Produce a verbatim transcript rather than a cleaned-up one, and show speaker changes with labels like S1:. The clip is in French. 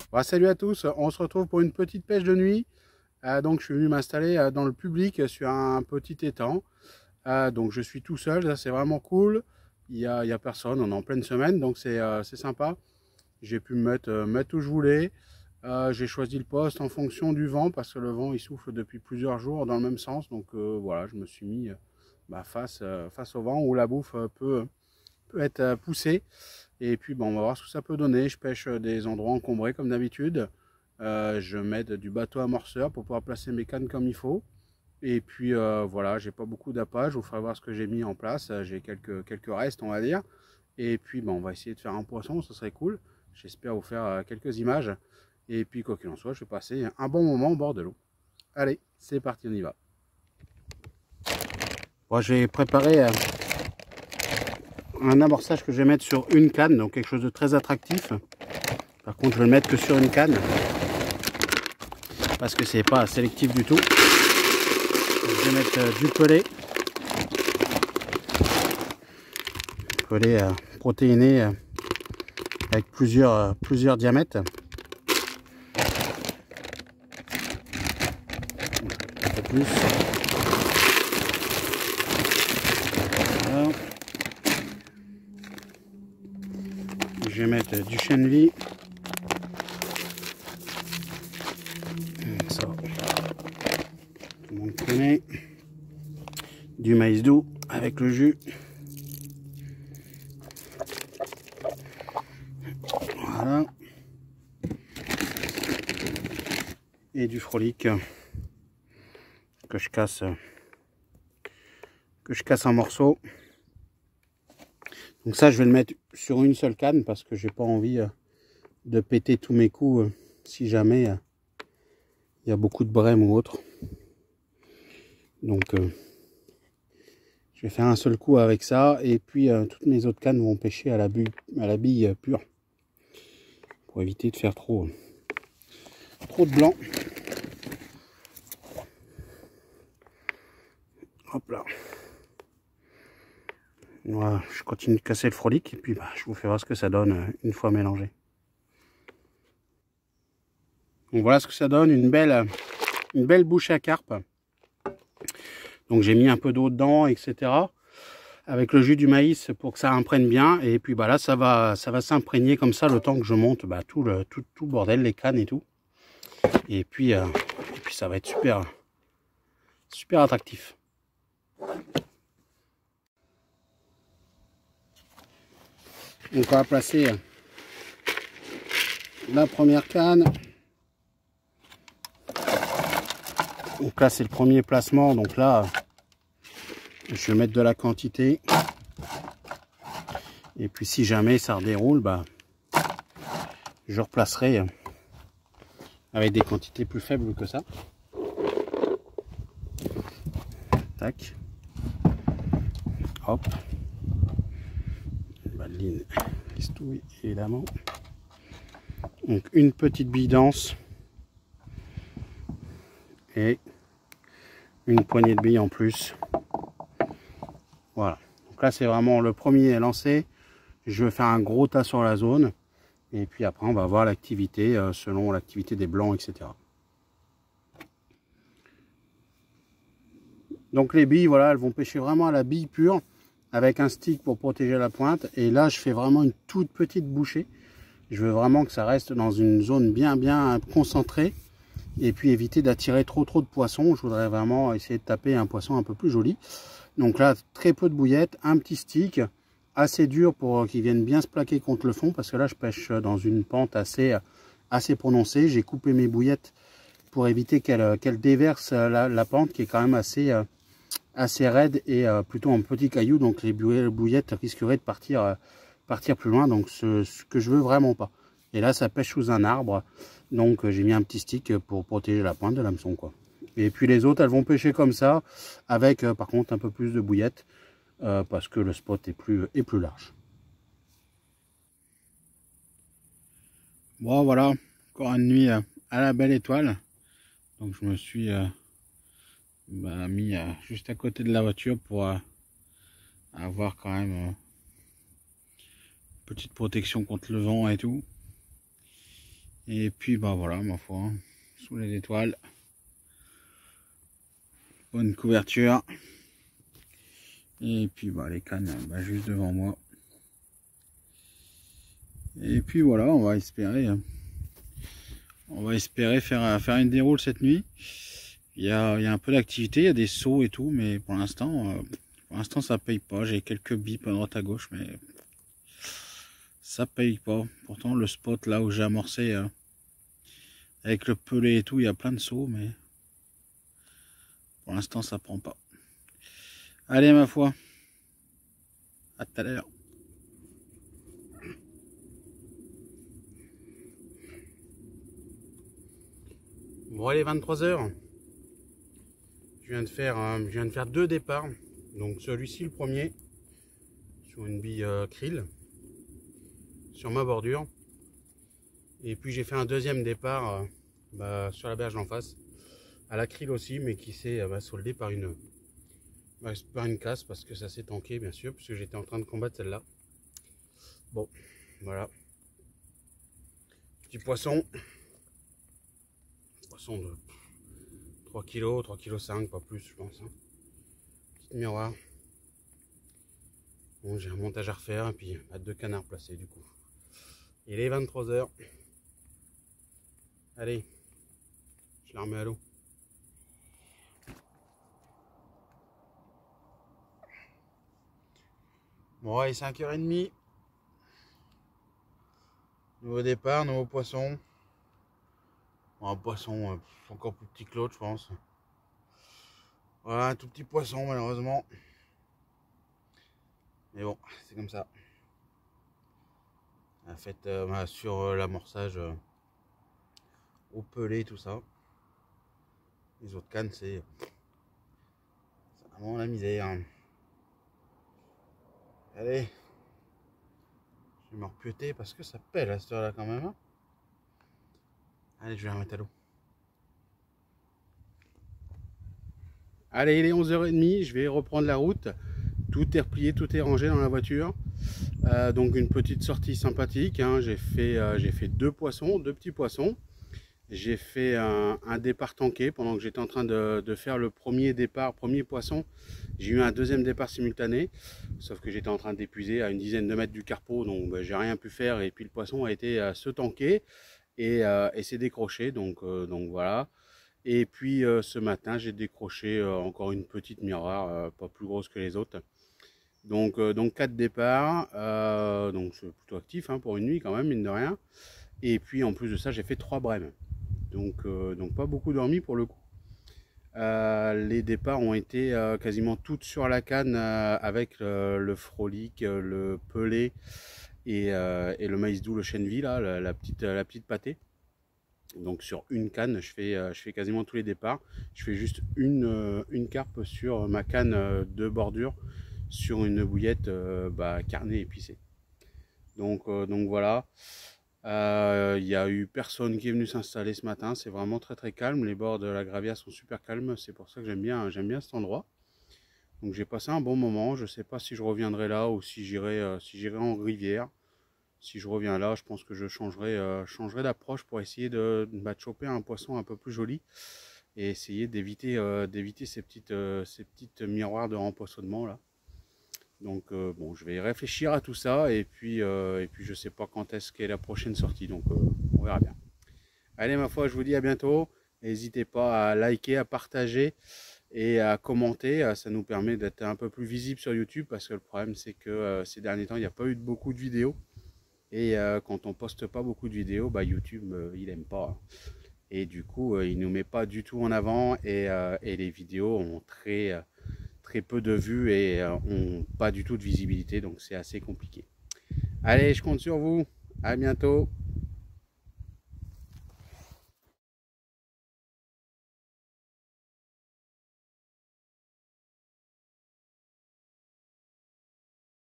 S1: Bon, salut à tous, on se retrouve pour une petite pêche de nuit. Euh, donc je suis venu m'installer euh, dans le public sur un petit étang. Euh, donc je suis tout seul, ça c'est vraiment cool. Il n'y a, il y a personne, on est en pleine semaine, donc c'est euh, c'est sympa. J'ai pu me mettre, euh, mettre où je voulais. Euh, j'ai choisi le poste en fonction du vent parce que le vent il souffle depuis plusieurs jours dans le même sens. Donc euh, voilà, je me suis mis euh, bah, face, euh, face au vent où la bouffe euh, peut, peut être euh, poussée. Et puis bon, on va voir ce que ça peut donner. Je pêche des endroits encombrés comme d'habitude. Euh, je m'aide du bateau amorceur pour pouvoir placer mes cannes comme il faut. Et puis euh, voilà, j'ai pas beaucoup d'appât. Je vous ferai voir ce que j'ai mis en place. J'ai quelques, quelques restes, on va dire. Et puis bon, on va essayer de faire un poisson, ça serait cool. J'espère vous faire euh, quelques images. Et puis quoi qu'il en soit, je vais passer un bon moment au bord de l'eau. Allez, c'est parti, on y va. Bon, j'ai préparé euh, un amorçage que je vais mettre sur une canne, donc quelque chose de très attractif. Par contre, je vais le mettre que sur une canne parce que c'est pas sélectif du tout. Je vais mettre euh, du pelé, pelé euh, protéiné euh, avec plusieurs, euh, plusieurs diamètres. Un peu plus. Voilà. Je vais mettre du chènevis. Ça, tout le monde connaît. Du maïs doux avec le jus. Voilà. Et du frolic que je casse que je casse en morceaux. Donc ça, je vais le mettre sur une seule canne parce que j'ai pas envie de péter tous mes coups si jamais il y a beaucoup de brème ou autre. Donc euh, je vais faire un seul coup avec ça et puis euh, toutes mes autres cannes vont pêcher à la, bille, à la bille pure pour éviter de faire trop, trop de blanc. Hop là. Voilà, je continue de casser le frolic et puis bah, je vous ferai voir ce que ça donne une fois mélangé. Donc voilà ce que ça donne, une belle, une belle bouche à carpe. Donc j'ai mis un peu d'eau dedans, et cetera. Avec le jus du maïs pour que ça imprègne bien. Et puis bah là, ça va, ça va s'imprégner comme ça le temps que je monte bah, tout, le, tout, tout le bordel, les cannes et tout. Et puis, euh, et puis ça va être super, super attractif. Donc on va placer la première canne. Donc là c'est le premier placement. Donc là je vais mettre de la quantité. Et puis si jamais ça redéroule, bah, je replacerai avec des quantités plus faibles que ça. Tac. Hop. Badeline listouille évidemment. Donc une petite bille dense. Et une poignée de billes en plus. Voilà. Donc là c'est vraiment le premier lancé. Je vais faire un gros tas sur la zone. Et puis après on va voir l'activité euh, selon l'activité des blancs, et cetera. Donc les billes, voilà, elles vont pêcher vraiment à la bille pure avec un stick pour protéger la pointe. Et là, je fais vraiment une toute petite bouchée. Je veux vraiment que ça reste dans une zone bien, bien concentrée. Et puis éviter d'attirer trop, trop de poissons. Je voudrais vraiment essayer de taper un poisson un peu plus joli. Donc là, très peu de bouillettes, un petit stick assez dur pour qu'il vienne bien se plaquer contre le fond. Parce que là, je pêche dans une pente assez, assez prononcée. J'ai coupé mes bouillettes pour éviter qu'elle qu'elle déverse la, la pente qui est quand même assez... assez raide et euh, plutôt en petits cailloux, donc les bouillettes risqueraient de partir, euh, partir plus loin, donc ce, ce que je veux vraiment pas. Et là ça pêche sous un arbre, donc euh, j'ai mis un petit stick pour protéger la pointe de l'hameçon, quoi. Et puis les autres elles vont pêcher comme ça, avec euh, par contre un peu plus de bouillettes, euh, parce que le spot est plus, est plus large. Bon voilà, encore une nuit euh, à la belle étoile, donc je me suis... Euh, Bah, mis euh, juste à côté de la voiture pour euh, avoir quand même euh, petite protection contre le vent et tout.
S2: Et puis bah voilà, ma foi, hein, sous les étoiles. Bonne couverture. Et puis bah les cannes bah, juste devant moi. Et puis voilà, on va espérer. Hein. On va espérer faire, faire une déroule cette nuit. Il y a, il y a un peu d'activité, il y a des sauts et tout, mais pour l'instant, euh, pour l'instant ça paye pas. J'ai quelques bips à droite à gauche, mais ça paye pas. Pourtant le spot là où j'ai amorcé euh, avec le pelé et tout, il y a plein de sauts, mais pour l'instant ça prend pas. Allez ma foi, à tout à l'heure.
S1: Bon allez, vingt-trois heures. Je viens de faire, euh, je viens de faire deux départs. Donc celui-ci le premier sur une bille euh, krill sur ma bordure. Et puis j'ai fait un deuxième départ euh, bah, sur la berge d'en face, à la krill aussi, mais qui s'est euh, bah, soldé par une, bah, par une casse parce que ça s'est tanké bien sûr, puisque j'étais en train de combattre celle-là. Bon, voilà. Petit poisson. Poisson de trois kilos, trois virgule cinq kilos, pas plus je pense. Hein. Petite miroir. Bon, j'ai un montage à refaire et puis bah, deux canards placés du coup. Il est vingt-trois heures. Allez, je la remets à l'eau. Bon, il est cinq heures trente. Nouveau départ, nouveau poisson. Bon, un poisson euh, encore plus petit que l'autre, je pense. Voilà, un tout petit poisson, malheureusement. Mais bon, c'est comme ça. En fait, euh, bah, sur euh, l'amorçage euh, au pelé, tout ça. Les autres cannes, c'est vraiment la misère. Hein. Allez. Je vais me repioter parce que ça pèle à cette heure-là quand même. Hein. Allez, je vais remettre à l'eau. Allez, il est onze heures trente, je vais reprendre la route. Tout est replié, tout est rangé dans la voiture. Euh, donc une petite sortie sympathique. Hein. J'ai fait, euh, j'ai fait deux poissons, deux petits poissons. J'ai fait un, un départ tanké pendant que j'étais en train de, de faire le premier départ, premier poisson. J'ai eu un deuxième départ simultané, sauf que j'étais en train d'épuiser à une dizaine de mètres du carpeau, donc bah, j'ai rien pu faire. Et puis le poisson a été euh, se tanker et, euh, et s'est décroché, donc, euh, donc voilà. Et puis euh, ce matin, j'ai décroché euh, encore une petite miroir, euh, pas plus grosse que les autres. Donc, euh, donc quatre départs, euh, donc c'est plutôt actif hein, pour une nuit quand même, mine de rien. Et puis en plus de ça, j'ai fait trois brèmes. Donc, euh, donc pas beaucoup dormi pour le coup. Euh, les départs ont été euh, quasiment toutes sur la canne euh, avec le, le frolic, le pelé et, euh, et le maïs doux, le chènevis, là, la, la, petite, la petite pâtée. Donc sur une canne, je fais, je fais quasiment tous les départs. Je fais juste une, une carpe sur ma canne de bordure sur une bouillette euh, bah, carnée épicée. Donc, euh, donc voilà. Il euh, n'y a eu personne qui est venu s'installer ce matin. C'est vraiment très très calme. Les bords de la Gravia sont super calmes. C'est pour ça que j'aime bien, j'aime bien cet endroit. Donc j'ai passé un bon moment. Je ne sais pas si je reviendrai là ou si j'irai euh, si j'irai en rivière. Si je reviens là, je pense que je changerai, euh, changerai d'approche pour essayer de, bah, de choper un poisson un peu plus joli et essayer d'éviter euh, d'éviter ces petites, euh, ces petites miroirs de rempoissonnement là. Donc euh, bon, je vais réfléchir à tout ça et puis, euh, et puis je sais pas quand est-ce qu'est la prochaine sortie, donc euh, on verra bien. Allez ma foi, je vous dis à bientôt. N'hésitez pas à liker, à partager et à commenter. Ça nous permet d'être un peu plus visible sur YouTube parce que le problème c'est que euh, ces derniers temps il n'y a pas eu beaucoup de vidéos. Et euh, quand on poste pas beaucoup de vidéos, bah, YouTube euh, il aime pas. Et du coup euh, il nous met pas du tout en avant et, euh, et les vidéos ont très, euh, très peu de vues et euh, ont pas du tout de visibilité, donc c'est assez compliqué. Allez, je compte sur vous, à bientôt.